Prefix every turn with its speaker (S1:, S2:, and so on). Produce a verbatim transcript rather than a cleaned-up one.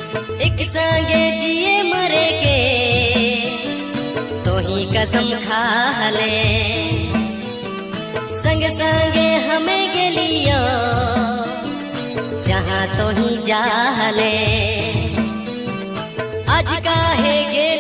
S1: एक संगे जिए मरे के तो ही कसम खा ले, संग संगे हमें गेलियो जहाँ तो ही जा ले। आज काहे गेल